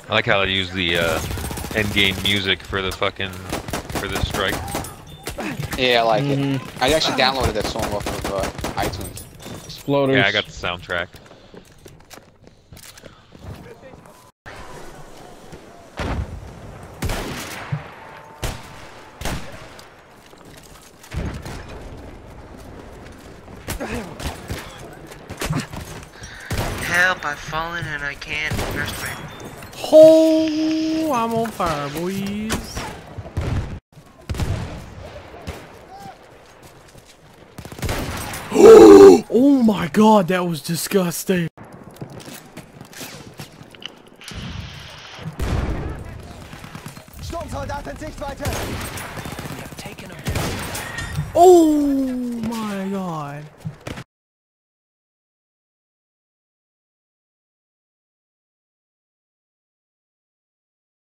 I like how they use the end game music for the fucking this strike. Yeah, I like it. I actually downloaded that song off of iTunes. Exploders. Yeah, I got the soundtrack. Help, I've fallen and I can't rest my... Oh, I'm on fire, boys. Oh my god, that was disgusting. Sturmsoldat in Sichtweite! Oh my